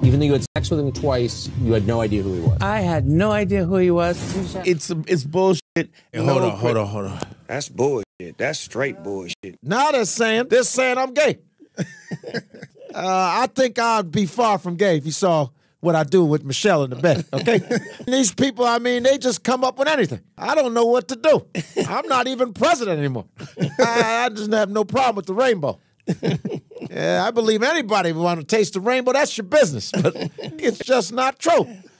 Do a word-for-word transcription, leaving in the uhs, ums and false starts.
Even though you had sex with him twice, you had no idea who he was. I had no idea who he was. It's it's bullshit. Hey, hold No, on, hold on, hold on. That's bullshit. That's straight bullshit. Now they're saying, they're saying I'm gay. uh, I think I'd be far from gay if you saw what I do with Michelle in the bed, okay? These people, I mean, they just come up with anything. I don't know what to do. I'm not even president anymore. I, I just have no problem with the rainbow. Yeah, I believe anybody who want to taste the rainbow, that's your business. But it's just not true.